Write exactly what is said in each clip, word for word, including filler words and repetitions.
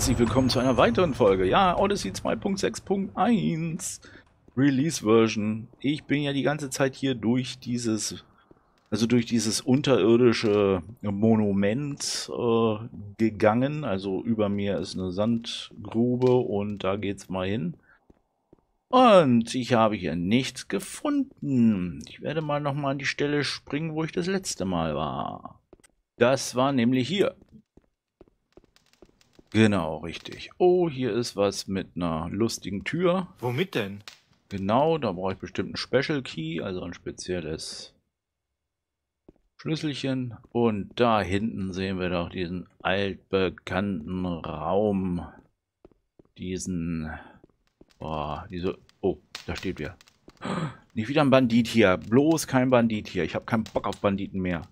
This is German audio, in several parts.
herzlich willkommen zu einer weiteren Folge. Ja, Odyssey zwei Punkt sechs Punkt eins Release Version. Ich bin ja die ganze Zeit hier durch dieses, also durch dieses unterirdische Monument äh, gegangen. Also über mir ist eine Sandgrube und da geht's mal hin. Und ich habe hier nichts gefunden. Ich werde mal nochmal an die Stelle springen, wo ich das letzte Mal war. Das war nämlich hier. Genau, richtig. Oh, hier ist was mit einer lustigen Tür. Womit denn? Genau, da brauche ich bestimmt einen Special Key, also ein spezielles Schlüsselchen. Und da hinten sehen wir doch diesen altbekannten Raum. Diesen... Boah, diese... Oh, da steht wer. Nicht wieder ein Bandit hier. Bloß kein Bandit hier. Ich habe keinen Bock auf Banditen mehr.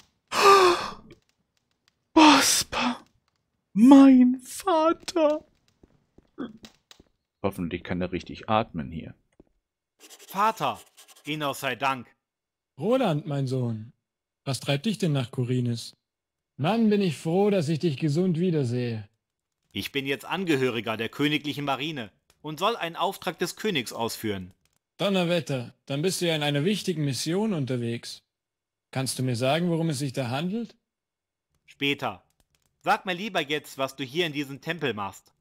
Bospa! Mein Vater! Hoffentlich kann er richtig atmen hier. Vater, Ihnen sei Dank. Roland, mein Sohn, was treibt dich denn nach Khorinis? Mann, bin ich froh, dass ich dich gesund wiedersehe. Ich bin jetzt Angehöriger der königlichen Marine und soll einen Auftrag des Königs ausführen. Donnerwetter, dann bist du ja in einer wichtigen Mission unterwegs. Kannst du mir sagen, worum es sich da handelt? Später. Sag mir lieber jetzt, was du hier in diesem Tempel machst.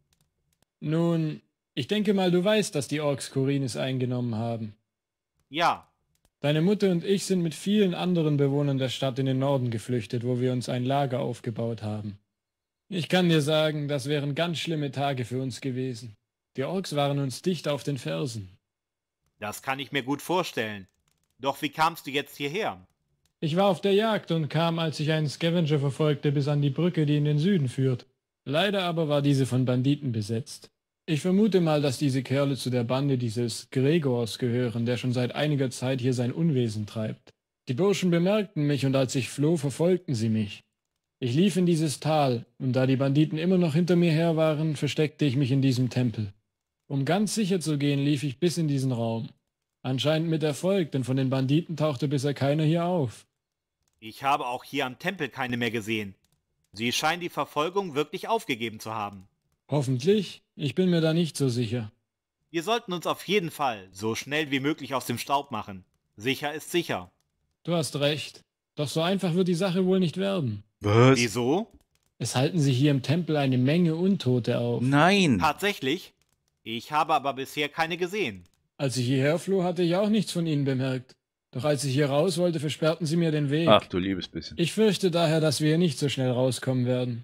Nun, ich denke mal, du weißt, dass die Orks Khorinis eingenommen haben. Ja, Deine Mutter und ich sind mit vielen anderen Bewohnern der Stadt in den Norden geflüchtet, wo wir uns ein Lager aufgebaut haben. Ich kann dir sagen, das wären ganz schlimme Tage für uns gewesen. Die Orks waren uns dicht auf den Fersen. das kann ich mir gut vorstellen. Doch wie kamst du jetzt hierher? Ich war auf der Jagd und kam, als ich einen Scavenger verfolgte, bis an die Brücke, die in den Süden führt. Leider aber war diese von Banditen besetzt. Ich vermute mal, dass diese Kerle zu der Bande dieses Gregors gehören, der schon seit einiger Zeit hier sein Unwesen treibt. Die Burschen bemerkten mich und als ich floh, verfolgten sie mich. Ich lief in dieses Tal, und da die Banditen immer noch hinter mir her waren, versteckte ich mich in diesem Tempel. Um ganz sicher zu gehen, lief ich bis in diesen Raum. Anscheinend mit Erfolg, denn von den Banditen tauchte bisher keiner hier auf. Ich habe auch hier am Tempel keine mehr gesehen. Sie scheinen die Verfolgung wirklich aufgegeben zu haben. Hoffentlich. Ich bin mir da nicht so sicher. Wir sollten uns auf jeden Fall so schnell wie möglich aus dem Staub machen. Sicher ist sicher. Du hast recht. Doch so einfach wird die Sache wohl nicht werden. Was? Wieso? Es halten sich hier im Tempel eine Menge Untote auf. Nein! Tatsächlich? Ich habe aber bisher keine gesehen. Als ich hierher floh, hatte ich auch nichts von ihnen bemerkt. Doch als ich hier raus wollte, versperrten sie mir den Weg. Ach du liebes bisschen. Ich fürchte daher, dass wir hier nicht so schnell rauskommen werden.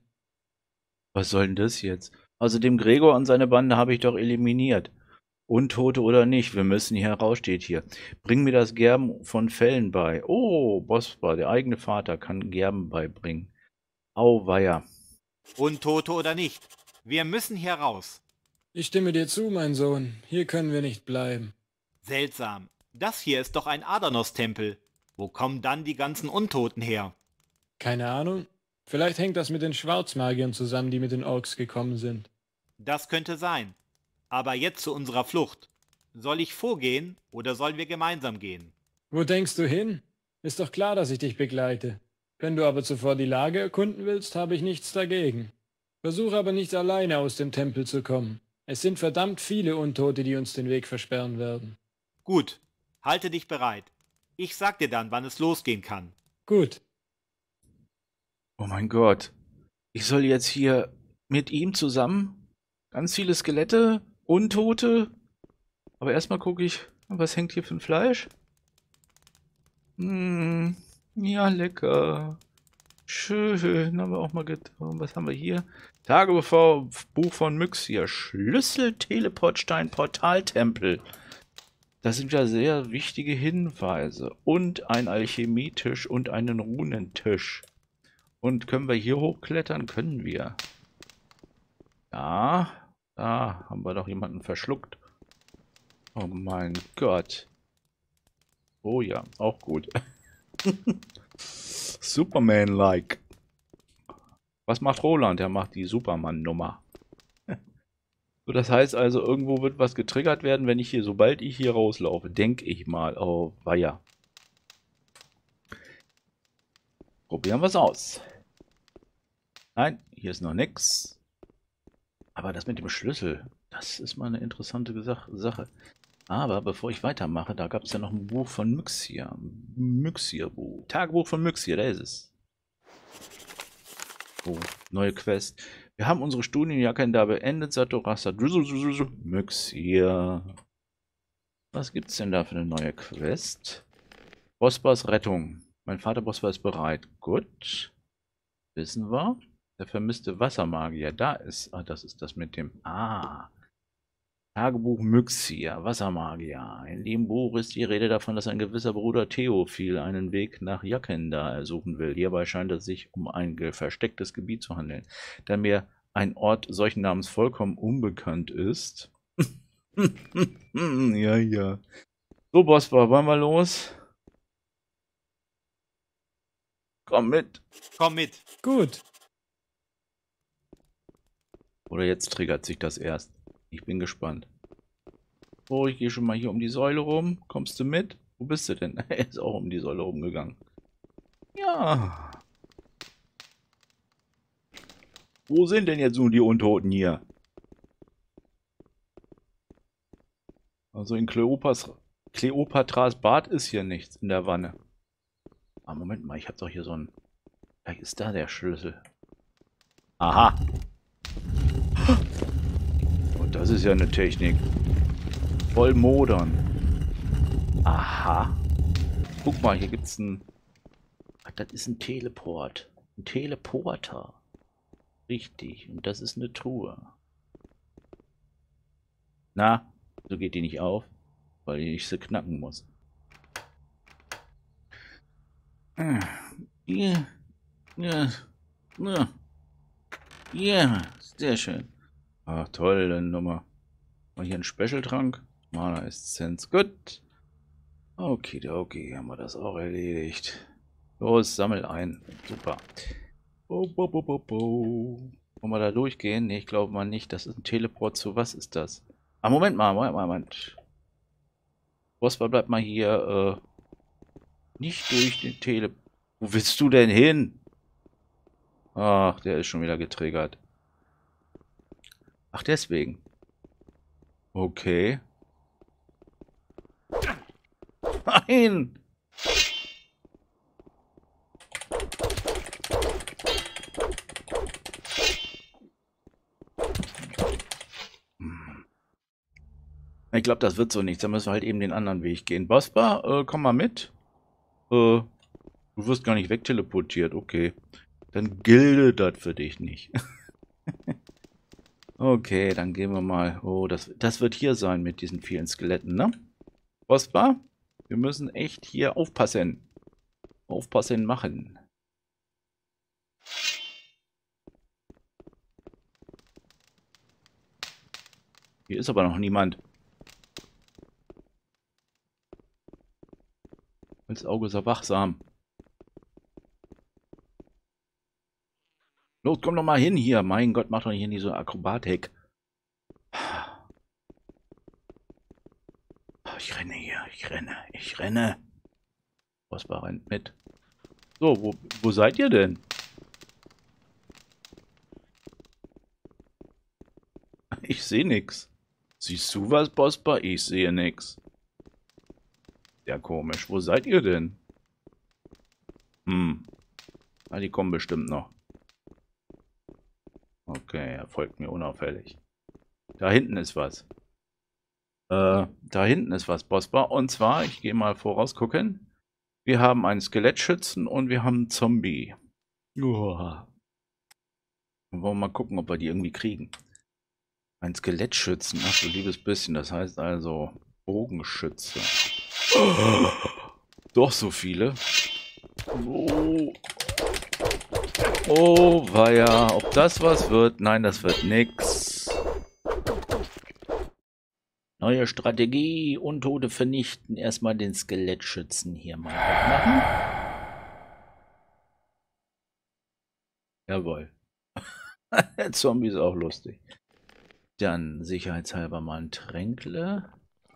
Was soll denn das jetzt? Außerdem Gregor und seine Bande habe ich doch eliminiert. Untote oder nicht, wir müssen hier raus, steht hier. Bring mir das Gerben von Fellen bei. Oh, Bospa, der eigene Vater kann Gerben beibringen. Auweia. Untote oder nicht. Wir müssen hier raus. Ich stimme dir zu, mein Sohn. Hier können wir nicht bleiben. Seltsam. Das hier ist doch ein Adanos-Tempel. Wo kommen dann die ganzen Untoten her? Keine Ahnung. Vielleicht hängt das mit den Schwarzmagiern zusammen, die mit den Orks gekommen sind. Das könnte sein. Aber jetzt zu unserer Flucht. Soll ich vorgehen oder sollen wir gemeinsam gehen? Wo denkst du hin? Ist doch klar, dass ich dich begleite. Wenn du aber zuvor die Lage erkunden willst, habe ich nichts dagegen. Versuch aber nicht alleine aus dem Tempel zu kommen. Es sind verdammt viele Untote, die uns den Weg versperren werden. Gut, halte dich bereit. Ich sag dir dann, wann es losgehen kann. Gut. Oh mein Gott. Ich soll jetzt hier mit ihm zusammen? Ganz viele Skelette, Untote. Aber erstmal gucke ich, was hängt hier für ein Fleisch? Hm, ja, lecker. Schön, haben wir auch mal getan. Was haben wir hier? Tagebuch Buch von Myxia. Schlüssel, Teleportstein, Portaltempel. Das sind ja sehr wichtige Hinweise. Und ein Alchemietisch und einen Runentisch. Und können wir hier hochklettern? Können wir. Ja, da haben wir doch jemanden verschluckt. Oh mein Gott. Oh ja, auch gut. Superman-like. Was macht Roland? Er macht die Superman-Nummer. So, das heißt also, irgendwo wird was getriggert werden, wenn ich hier, sobald ich hier rauslaufe, denke ich mal. Oh, weia. Probieren wir es aus. Nein, hier ist noch nichts. Aber das mit dem Schlüssel, das ist mal eine interessante Sache. Aber bevor ich weitermache, da gab es ja noch ein Buch von Myxia. Myxia-Buch. Tagebuch von Myxia, da ist es. Oh, neue Quest. Wir haben unsere Studienjacke da beendet, Satorasa. Myxia. Was gibt's denn da für eine neue Quest? Bospars Rettung. Mein Vater Bospar ist bereit. Gut. Wissen wir. Der vermisste Wassermagier. Da ist. Ah, das ist das mit dem. Ah. Tagebuch Myxia, Wassermagier. In dem Buch ist die Rede davon, dass ein gewisser Bruder Theophil einen Weg nach Jakenda ersuchen will. Hierbei scheint es sich um ein verstecktes Gebiet zu handeln. Da mir ein Ort solchen Namens vollkommen unbekannt ist. Ja, ja. So, Bospar, wollen wir los? Komm mit. Komm mit. Gut. Oder jetzt triggert sich das erst. Ich bin gespannt. Oh, ich gehe schon mal hier um die Säule rum. Kommst du mit? Wo bist du denn? Er ist auch um die Säule rumgegangen. Ja. Wo sind denn jetzt nun die Untoten hier? Also in Kleopatras, Kleopatras Bad ist hier nichts in der Wanne. Ah, Moment mal, ich habe doch hier so ein... Vielleicht ist da der Schlüssel. Aha. Und das ist ja eine Technik. Voll modern. Aha. Guck mal, hier gibt's ein... Ach, das ist ein Teleport. Ein Teleporter. Richtig. Und das ist eine Truhe. Na, so geht die nicht auf, weil ich sie knacken muss. Ja, ja, ja. Ja, sehr schön. Ach, tolle Nummer. Mal hier ein Special-Trank. Mana Essenz. Gut. Okay, okay, haben wir das auch erledigt. Los, sammel ein. Super. Bo, bo, bo, bo, bo. Wollen wir da durchgehen? Ne, ich glaube mal nicht. Das ist ein Teleport zu. Was ist das? Ah, Moment mal, Moment mal, Moment. Bospar, bleibt mal hier. Äh, nicht durch den Tele... Wo willst du denn hin? Ach, der ist schon wieder getriggert. Ach, deswegen. Okay. Nein! Ich glaube, das wird so nichts. Da müssen wir halt eben den anderen Weg gehen. Bospar, äh, komm mal mit. Äh, du wirst gar nicht wegteleportiert. Okay. Dann gilt das für dich nicht. Okay, dann gehen wir mal. Oh, das, das wird hier sein mit diesen vielen Skeletten, ne? Bospar, wir müssen echt hier aufpassen. Aufpassen machen. Hier ist aber noch niemand. Das Auge ist ja wachsam. Los, komm doch mal hin hier. Mein Gott, mach doch hier nicht so Akrobatik. Ich renne hier. Ich renne. Ich renne. Bospar rennt mit. So, wo, wo seid ihr denn? Ich sehe nichts. Siehst du was, Bospar? Ich sehe nichts. Ja, komisch. Wo seid ihr denn? Hm. Ah, die kommen bestimmt noch. Okay, er folgt mir unauffällig. Da hinten ist was. Äh, da hinten ist was, Bospar. Und zwar, ich gehe mal voraus gucken. Wir haben einen Skelettschützen und wir haben einen Zombie. Uah. Und wollen wir mal gucken, ob wir die irgendwie kriegen. Ein Skelettschützen. Ach du liebes bisschen. Das heißt also Bogenschütze. Oh, doch so viele. Oh. Oh, weia. Ob das was wird? Nein, das wird nix. Neue Strategie. Untote vernichten. Erstmal den Skelettschützen hier mal wegmachen. Jawohl. Der Zombie ist auch lustig. Dann sicherheitshalber mal ein Tränkle.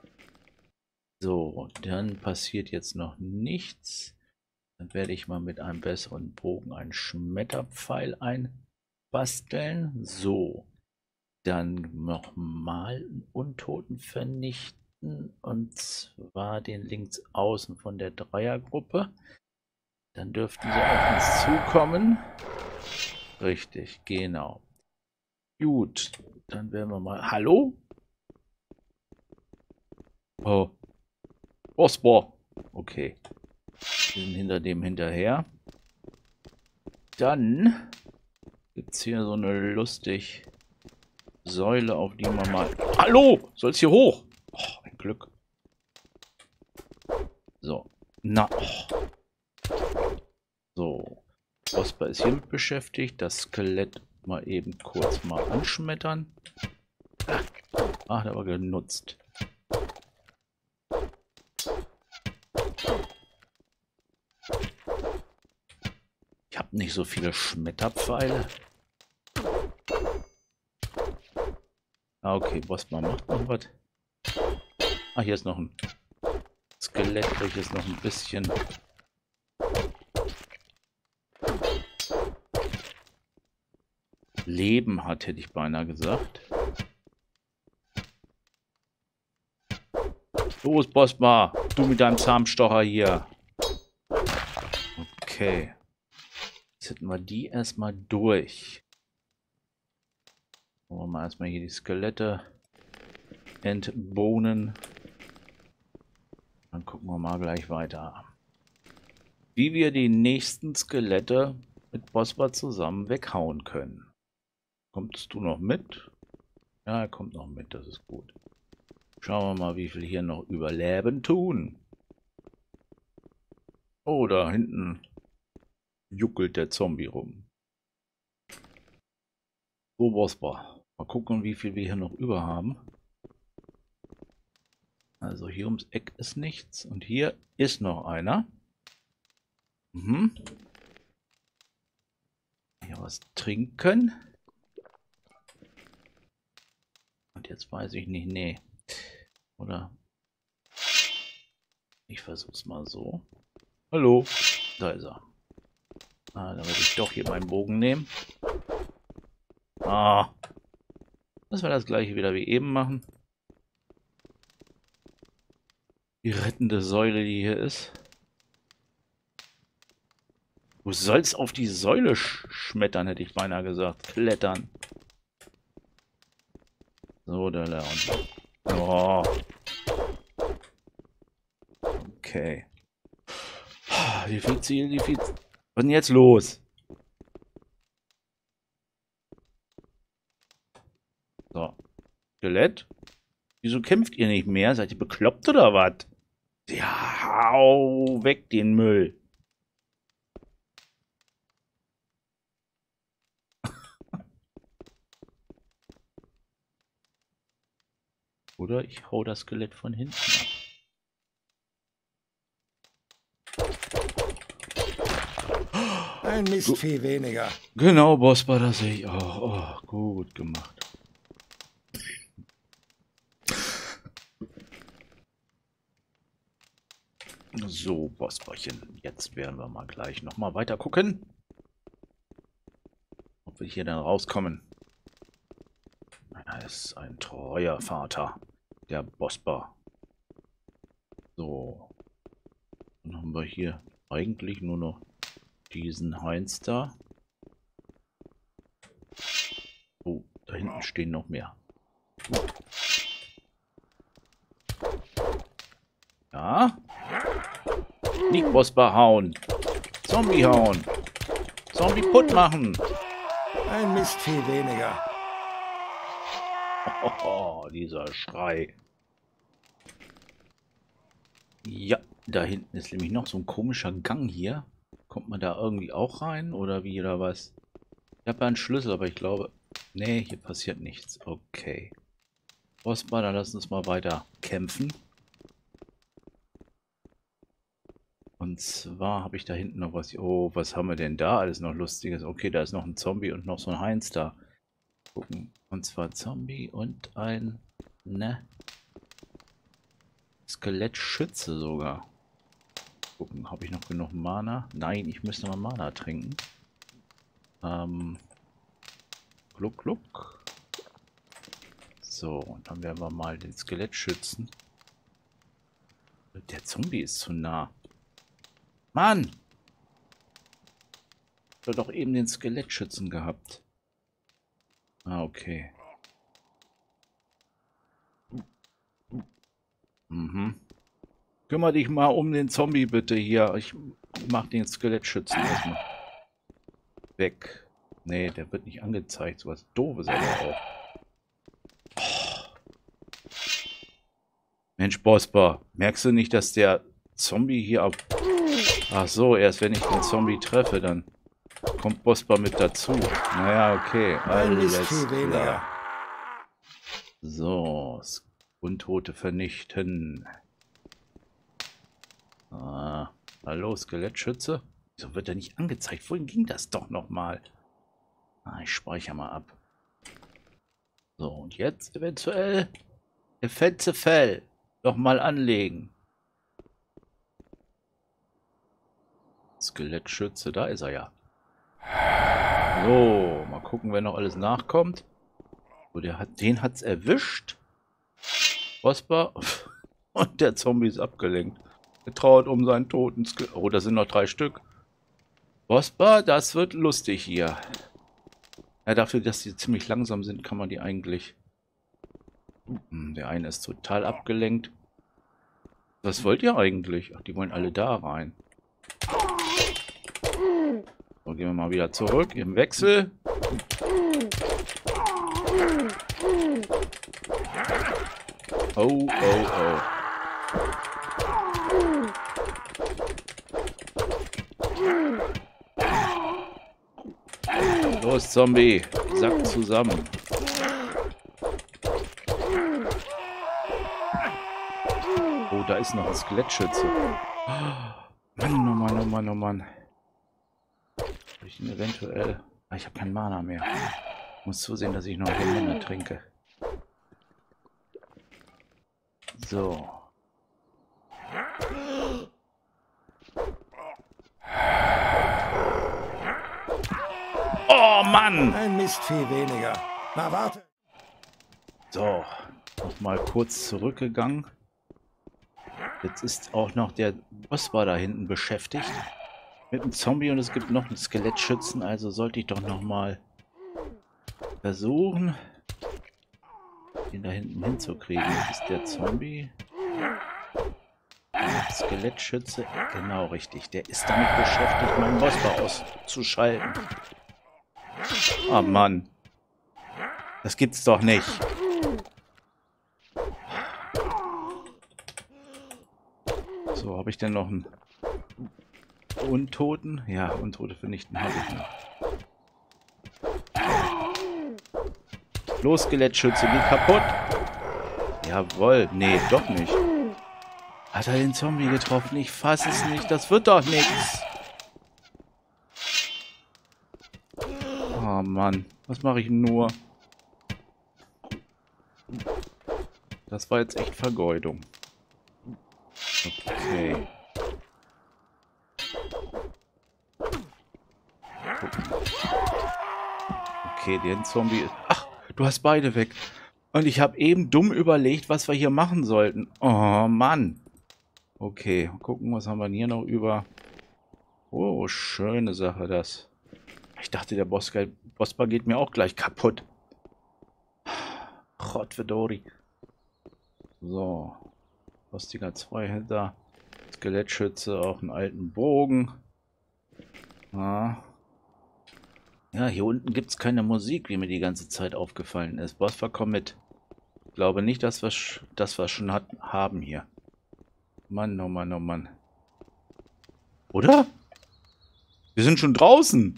So, dann passiert jetzt noch nichts. Dann werde ich mal mit einem besseren Bogen einen Schmetterpfeil einbasteln. So. Dann nochmal einen Untoten vernichten. Und zwar den links außen von der Dreiergruppe. Dann dürften sie auf uns zukommen. Richtig, genau. Gut, dann werden wir mal... Hallo? Oh. Osborn. Okay. Wir sind hinter dem hinterher. Dann gibt es hier so eine lustig Säule, auf die man mal... Hallo! Soll's hier hoch? Oh, ein Glück. So. Na. Oh. So. Osper ist hiermit beschäftigt. Das Skelett mal eben kurz mal anschmettern. Ach, der war genutzt. Ich habe nicht so viele Schmetterpfeile. Ah, okay, Bosma macht noch was. Ah, hier ist noch ein Skelett, welches noch ein bisschen... Leben hat, hätte ich beinahe gesagt. Los, Bosma, du mit deinem Zahnstocher hier. Okay. Jetzt hätten wir die erstmal durch. Wollen wir mal erstmal hier die Skelette entbohnen. Dann gucken wir mal gleich weiter. Wie wir die nächsten Skelette mit Bosma zusammen weghauen können. Kommst du noch mit? Ja, er kommt noch mit, das ist gut. Schauen wir mal, wie viel hier noch überleben tun. Oh, da hinten juckelt der Zombie rum. So, Bosma. Mal gucken, wie viel wir hier noch über haben. Also hier ums Eck ist nichts. Und hier ist noch einer. Mhm. Hier was trinken. Und jetzt weiß ich nicht, nee. Oder? Ich versuch's mal so. Hallo. Da ist er. Ah, da werde ich doch hier meinen Bogen nehmen. Ah. Dass wir das gleiche wieder wie eben machen. Die rettende Säule, die hier ist. Du sollst auf die Säule sch schmettern, hätte ich beinahe gesagt. Klettern. So, der Leon. Oh. Okay. Wie viel Ziel, wie viel... Was ist denn jetzt los? So. Skelett? Wieso kämpft ihr nicht mehr? Seid ihr bekloppt oder was? Ja, hau weg den Müll. Oder ich hau das Skelett von hinten ab. Ein Mistvieh weniger. Genau, Bospa, das sehe ich auch. Oh, gut gemacht. So, Bosperchen. Jetzt werden wir mal gleich nochmal weiter gucken. Ob wir hier dann rauskommen. Er ist ein treuer Vater. Der Bosper. So. Dann haben wir hier eigentlich nur noch diesen Heinz da. Oh, da hinten stehen noch mehr. Ja. Nicht Bosper hauen. Zombie hauen. Zombie putt machen. Ein Mistvieh weniger. Oh, dieser Schrei. Ja, da hinten ist nämlich noch so ein komischer Gang hier. Kommt man da irgendwie auch rein oder wie oder was? Ich habe ja einen Schlüssel, aber ich glaube... Nee, hier passiert nichts. Okay. Bospa, dann lass uns mal weiter kämpfen. Und zwar habe ich da hinten noch was... Oh, was haben wir denn da alles noch Lustiges? Okay, da ist noch ein Zombie und noch so ein Heinz da. Gucken. Und zwar Zombie und ein... Ne? Skelettschütze sogar. Gucken, habe ich noch genug Mana? Nein, ich müsste mal Mana trinken. Ähm... Gluck, gluck. So, und dann werden wir mal den Skelett schützen. Der Zombie ist zu nah. Mann! Ich habe doch eben den Skelettschützen gehabt. Ah, okay. Mhm. Kümmere dich mal um den Zombie bitte hier. Ich mach den Skelettschützen erstmal weg. Nee, der wird nicht angezeigt. So was Doofes aber auch. Oh. Mensch, Bosper, merkst du nicht, dass der Zombie hier ab... Ach so, erst wenn ich den Zombie treffe, dann kommt Bosper mit dazu. Naja, okay. Alles klar. So, Untote vernichten. Ah, hallo, Skelettschütze. Wieso wird er nicht angezeigt? Vorhin ging das doch nochmal. Ah, ich speichere mal ab. So, und jetzt eventuell der fette Fell nochmal anlegen. Skelettschütze, da ist er ja. So, mal gucken, wer noch alles nachkommt. So, der hat, den hat's erwischt. Bosper. Und der Zombie ist abgelenkt. Er trauert um seinen toten Skelett. Oh, da sind noch drei Stück. Bosper, das wird lustig hier. Ja, dafür, dass die ziemlich langsam sind, kann man die eigentlich... Hm, der eine ist total abgelenkt. Was wollt ihr eigentlich? Ach, die wollen alle da rein. So, gehen wir mal wieder zurück im Wechsel. Oh, oh, oh. Los, Zombie. Sack zusammen. Oh, da ist noch ein Skelettschütze. Mann, oh Mann, oh Mann, oh Mann. Ich ihn eventuell... Ah, ich habe keinen Mana mehr. Ich muss zusehen, dass ich noch eine Menge trinke. So. Oh Mann! Ein Mistvieh weniger. Na warte. So, noch mal kurz zurückgegangen. Jetzt ist auch noch der Bosper da hinten beschäftigt mit dem Zombie und es gibt noch einen Skelettschützen, also sollte ich doch noch mal versuchen, den da hinten hinzukriegen. Das ist der Zombie. Der Skelettschütze, genau richtig. Der ist damit beschäftigt, meinen Bosper auszuschalten. Oh Mann. Das gibt's doch nicht. So, habe ich denn noch einen Untoten? Ja, Untote vernichten habe ich noch. Los, Skelettschütze, geh kaputt. Jawohl. Nee, doch nicht. Hat er den Zombie getroffen? Ich fasse es nicht. Das wird doch nichts. Oh Mann. Was mache ich nur? Das war jetzt echt Vergeudung. Okay. Okay, den Zombie... Ach, du hast beide weg. Und ich habe eben dumm überlegt, was wir hier machen sollten. Oh, Mann. Okay, gucken, was haben wir hier noch über... Oh, schöne Sache das. Ich dachte, der Bosper geht mir auch gleich kaputt. Gottverdori. So. Rostiger Zweihänder. Skelettschütze, auch einen alten Bogen. Ja. Ja, hier unten gibt es keine Musik, wie mir die ganze Zeit aufgefallen ist. Bosper, komm mit. Ich glaube nicht, dass wir das wir schon hat, haben hier. Mann, oh Mann, oh Mann. Oder? Wir sind schon draußen.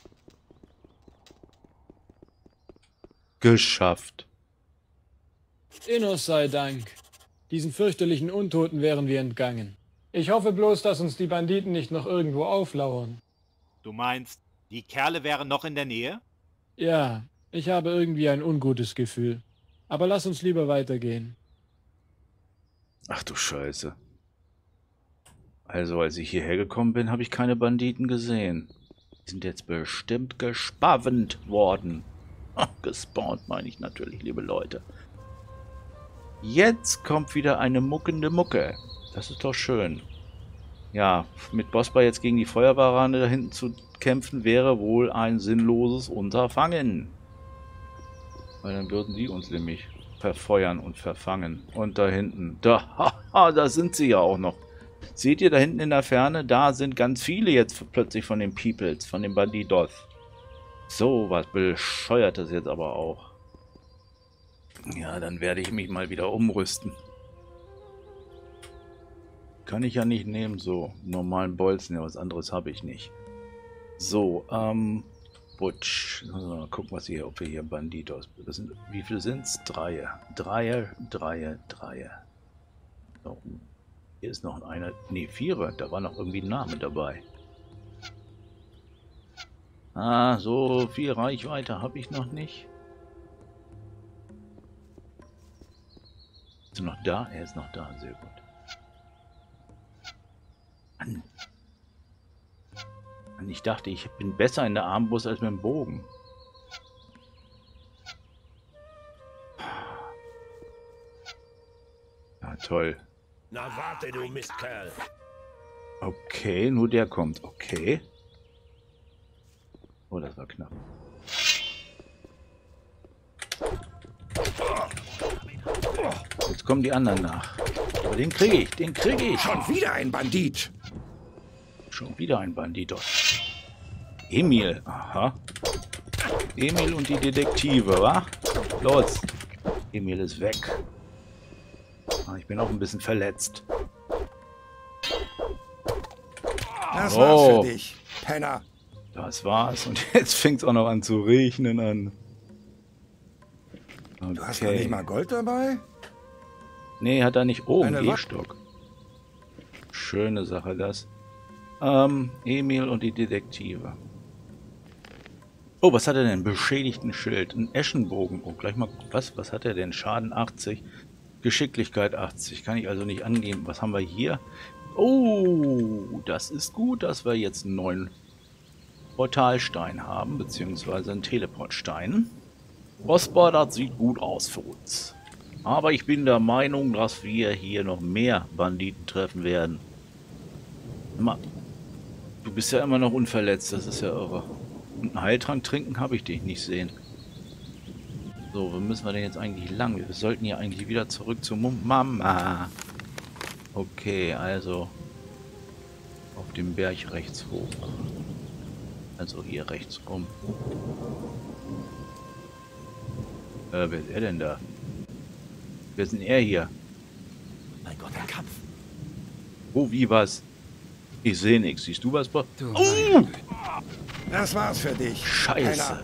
Geschafft. Innos sei Dank. Diesen fürchterlichen Untoten wären wir entgangen. Ich hoffe bloß, dass uns die Banditen nicht noch irgendwo auflauern. Du meinst, die Kerle wären noch in der Nähe? Ja, ich habe irgendwie ein ungutes Gefühl. Aber lass uns lieber weitergehen. Ach du Scheiße. Also, als ich hierher gekommen bin, habe ich keine Banditen gesehen. Die sind jetzt bestimmt gespawnt worden. Ach, gespawnt meine ich natürlich, liebe Leute. Jetzt kommt wieder eine muckende Mucke. Das ist doch schön. Ja, mit Bospa jetzt gegen die Feuerwehrrande da hinten zu kämpfen, wäre wohl ein sinnloses Unterfangen. Weil dann würden die uns nämlich verfeuern und verfangen. Und da hinten, da, haha, da sind sie ja auch noch. Seht ihr da hinten in der Ferne? Da sind ganz viele jetzt plötzlich von den Peoples, von den Bandidos. So was Bescheuertes jetzt aber auch. Ja, dann werde ich mich mal wieder umrüsten. Kann ich ja nicht nehmen, so normalen Bolzen, ja, was anderes habe ich nicht. So, ähm, Butch. Mal gucken, was hier, ob wir hier Bandidos. Das sind, wie viele sind es? Dreier. Dreier, Dreier, Dreier. So, hier ist noch einer. Ne, Vierer. Da war noch irgendwie ein Name dabei. Ah, so viel Reichweite habe ich noch nicht. Ist er noch da? Er ist noch da, sehr gut. Mann. Mann, ich dachte, ich bin besser in der Armbrust als mit dem Bogen. Ja, toll. Na warte, du Mistkerl. Okay, nur der kommt. Okay. Oh, das war knapp. Jetzt kommen die anderen nach. Aber den kriege ich, den kriege ich. Schon wieder ein Bandit. Schon wieder ein Bandito. Emil, aha. Emil und die Detektive, wa? Los. Emil ist weg. Ah, ich bin auch ein bisschen verletzt. Das Oh. war's für dich, Penner. Das war's. Und jetzt fängt es auch noch an zu regnen an. Okay. Du hast noch nicht mal Gold dabei? Nee, hat er nicht. Oh, ein Eine Wa- Gehstock. Schöne Sache, das. Ähm, Emil und die Detektive. Oh, was hat er denn? Beschädigten Schild. Ein Eschenbogen. Oh, gleich mal. Was, was hat er denn? Schaden achtzig. Geschicklichkeit achtzig. Kann ich also nicht angeben. Was haben wir hier? Oh, das ist gut, dass wir jetzt einen neuen Portalstein haben, beziehungsweise einen Teleportstein. Bospa, das sieht gut aus für uns. Aber ich bin der Meinung, dass wir hier noch mehr Banditen treffen werden. Immer. Du bist ja immer noch unverletzt, das ist ja irre. Und einen Heiltrank trinken habe ich dich nicht sehen. So, wo müssen wir denn jetzt eigentlich lang? Wir sollten ja eigentlich wieder zurück zu Mum Mama. Okay, also auf dem Berg rechts hoch. Also hier rechts rum. Äh, wer ist er denn da? Wer ist denn er hier? Mein Gott, ein Kampf. Oh, wie was? Ich sehe nichts. Siehst du was? Bo- Du Oh! Das war's für dich, Scheiße. Penner.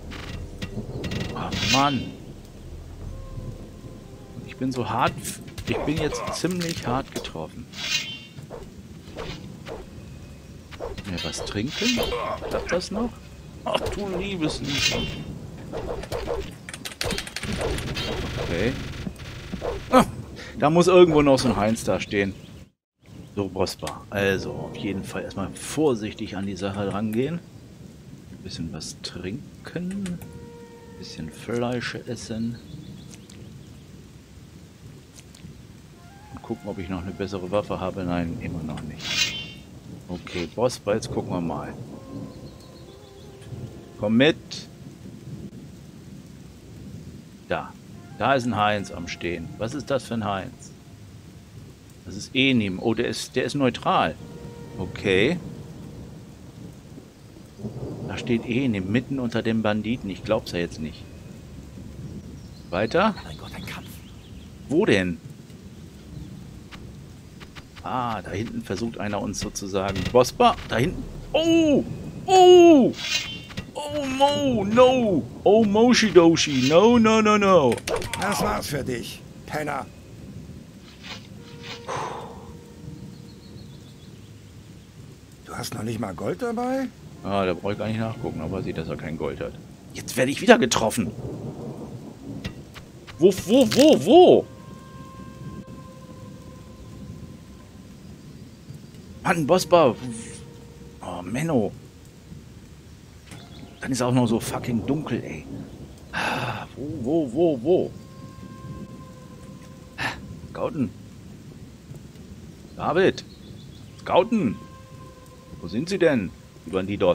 Oh Mann. Ich bin so hart. Ich bin jetzt ziemlich hart getroffen. Mir was trinken? Klappt das noch? Ach du liebes Lied. Okay. Ah, da muss irgendwo noch so ein Heinz da stehen. So, Bospa. Also, auf jeden Fall erstmal vorsichtig an die Sache rangehen. Ein bisschen was trinken. Ein bisschen Fleisch essen. Und gucken, ob ich noch eine bessere Waffe habe. Nein, immer noch nicht. Okay, Bospa, jetzt gucken wir mal. Komm mit. Da. Da ist ein Heinz am Stehen. Was ist das für ein Heinz? Das ist Enim. Oh, der ist, der ist neutral. Okay. Da steht Enim mitten unter dem Banditen. Ich glaub's ja jetzt nicht. Weiter? Mein Gott, ein Kampf. Wo denn? Ah, da hinten versucht einer uns sozusagen. Bospa, da hinten. Oh! Oh! Oh, Mo! No! Oh, Moshidoshi! No, no, no, no! Das war's für dich, Penner. Du hast noch nicht mal Gold dabei? Ah, da brauche ich gar nicht nachgucken, aber sieht, dass er kein Gold hat. Jetzt werde ich wieder getroffen. Wo, wo, wo, wo? Mann, Bospa. Oh, Menno. Dann ist auch noch so fucking dunkel, ey. Ah, wo, wo, wo, wo? Scouten. David. Scouten. Wo sind sie denn? Die Bandidos.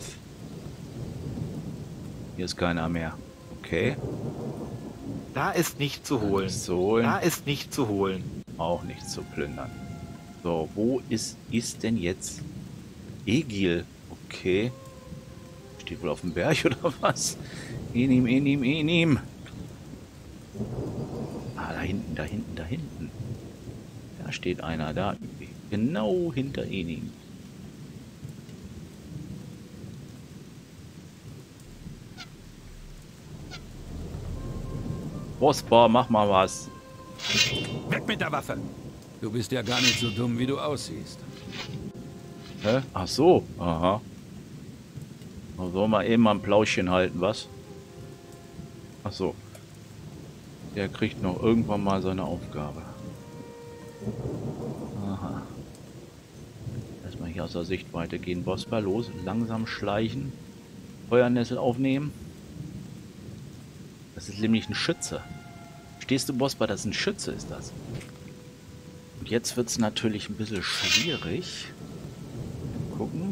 Hier ist keiner mehr. Okay. Da ist nicht zu holen. Nichts zu holen. Da ist nicht zu holen. Auch nichts zu plündern. So, wo ist, ist denn jetzt Egil? Okay. Steht wohl auf dem Berg oder was? Enim, enim, enim. Ah, da hinten, da hinten, da hinten. Da steht einer, da. Genau hinter Enim. Bosbar, mach mal was. Weg mit der Waffe! Du bist ja gar nicht so dumm, wie du aussiehst. Hä? Ach so. Aha. Soll mal eben mal ein Plauschchen halten, was? Ach so. Der kriegt noch irgendwann mal seine Aufgabe. Aha. Erstmal hier aus der Sichtweite gehen. Bosbar los. Langsam schleichen. Feuernessel aufnehmen. Das ist nämlich ein Schütze. Stehst du, Bosbar? Das ist ein Schütze, ist das. Und jetzt wird es natürlich ein bisschen schwierig. Gucken.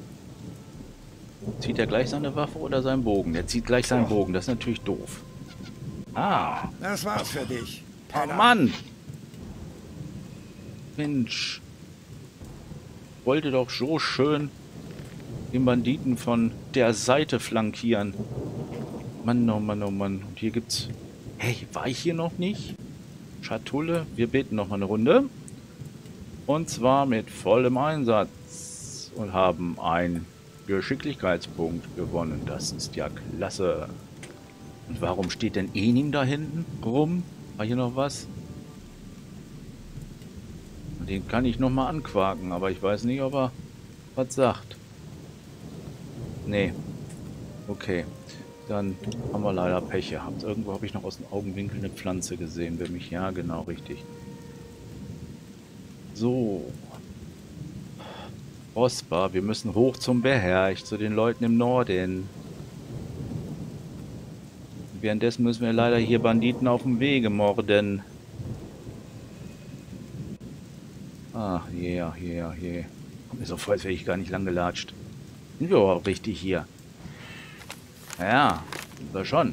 Zieht er gleich seine Waffe oder seinen Bogen? Der zieht gleich seinen Bogen. Das ist natürlich doof. Ah. Das war's für dich. Oh Mann. Mensch. Wollte doch so schön den Banditen von der Seite flankieren. Mann, oh Mann, oh Mann. Und hier gibt's... Hey, war ich hier noch nicht? Schatulle. Wir beten noch mal eine Runde. Und zwar mit vollem Einsatz. Und haben einen Geschicklichkeitspunkt gewonnen. Das ist ja klasse. Und warum steht denn Enim da hinten rum? War hier noch was? Und den kann ich noch mal anquaken. Aber ich weiß nicht, ob er was sagt. Nee. Okay. Dann haben wir leider Pech gehabt. Irgendwo habe ich noch aus dem Augenwinkel eine Pflanze gesehen. Für mich, ja, genau, richtig. So. Bosbar, wir müssen hoch zum Beherrscht, zu den Leuten im Norden. Währenddessen müssen wir leider hier Banditen auf dem Wege morden. Ach, je, ach, je, ach, je. Kommt mir so vor, als wäre ich gar nicht lang gelatscht. Sind wir überhaupt richtig hier? Ja, da schon.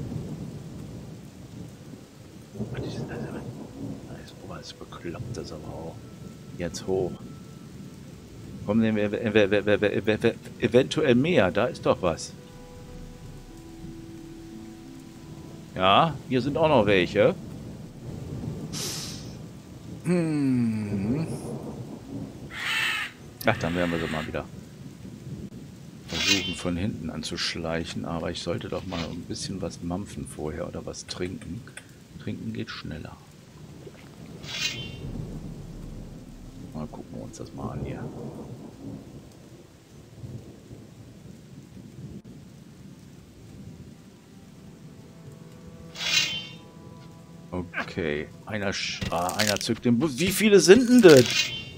Das ist, das ist was bekloppt, das aber auch. Jetzt hoch. Kommen denn eventuell mehr? Da ist doch was. Ja, hier sind auch noch welche. Hm. Ach, dann werden wir so mal wieder versuchen, von hinten anzuschleichen, aber ich sollte doch mal ein bisschen was mampfen vorher oder was trinken. Trinken geht schneller. Mal gucken wir uns das mal an hier. Okay, einer, ah, einer zückt den Bus. Wie viele sind denn das?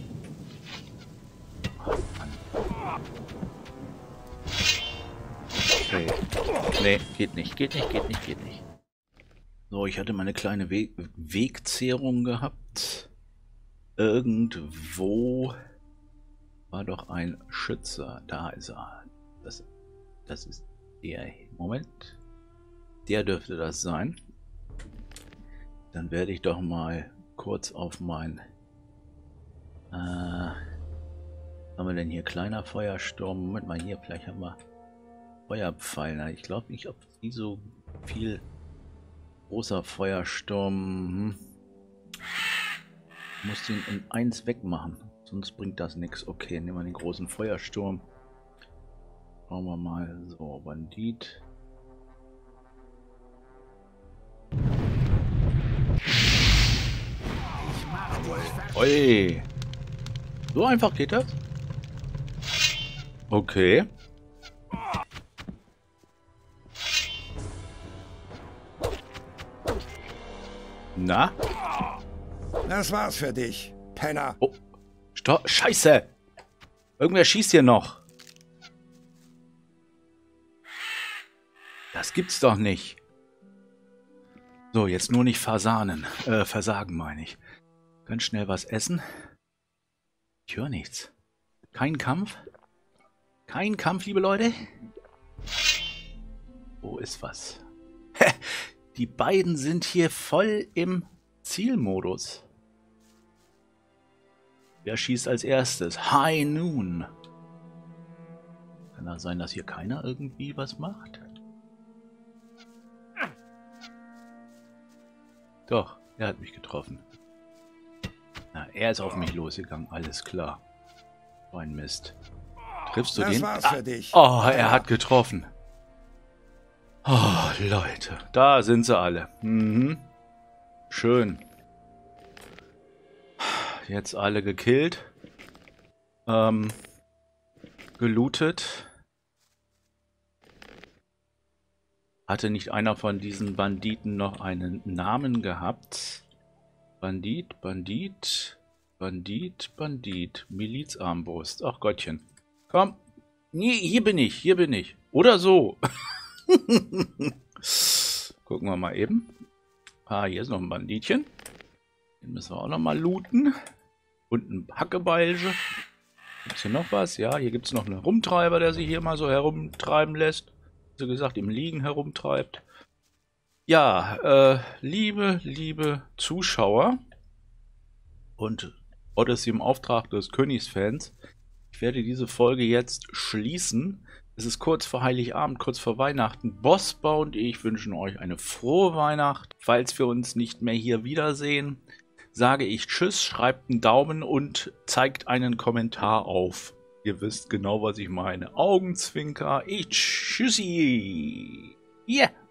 Okay. Nee, geht nicht, geht nicht, geht nicht, geht nicht. So, ich hatte meine kleine We Wegzehrung gehabt. Irgendwo war doch ein Schütze. Da ist er. Das, das ist der. Moment. Der dürfte das sein. Dann werde ich doch mal kurz auf mein... Äh, was haben wir denn hier? Kleiner Feuersturm. Moment mal hier, vielleicht haben wir Feuerpfeile. Ich glaube nicht, ob die so viel... Großer Feuersturm. Hm. Ich muss den in eins wegmachen. Sonst bringt das nichts. Okay, nehmen wir den großen Feuersturm. Schauen wir mal. So, Bandit. Oi. So einfach geht das? Okay. Na? Das war's für dich, Penner. Oh. Sto Scheiße. Irgendwer schießt hier noch. Das gibt's doch nicht. So, jetzt nur nicht versanen. Äh, versagen meine ich. Ganz schnell was essen. Ich höre nichts. Kein Kampf. Kein Kampf, liebe Leute. Wo ist was? Die beiden sind hier voll im Zielmodus. Wer schießt als erstes? High Noon. Kann das sein, dass hier keiner irgendwie was macht? Doch, er hat mich getroffen. Na, er ist auf mich losgegangen, alles klar. So ein Mist. Triffst du Das den? war's Ah, für dich. oh, er hat getroffen. Oh, Leute. Da sind sie alle. Mhm. Schön. Jetzt alle gekillt. Ähm, gelootet. Hatte nicht einer von diesen Banditen noch einen Namen gehabt? Bandit, Bandit, Bandit, Bandit. Milizarmbrust. Ach Gottchen. Komm. Nee, hier bin ich, hier bin ich. Oder so. Gucken wir mal eben. Ah, hier ist noch ein Banditchen. Den müssen wir auch noch mal looten. Und ein Hackebeilche. Gibt es hier noch was? Ja, hier gibt es noch einen Rumtreiber, der sich hier mal so herumtreiben lässt. So gesagt, im Liegen herumtreibt. Ja, äh, liebe, liebe Zuschauer und Odyssey im Auftrag des Königsfans, ich werde diese Folge jetzt schließen. Es ist kurz vor Heiligabend, kurz vor Weihnachten. Bossbau und ich wünschen euch eine frohe Weihnacht. Falls wir uns nicht mehr hier wiedersehen, sage ich Tschüss, schreibt einen Daumen und zeigt einen Kommentar auf. Ihr wisst genau, was ich meine. Augenzwinker, ich tschüssi. Yeah.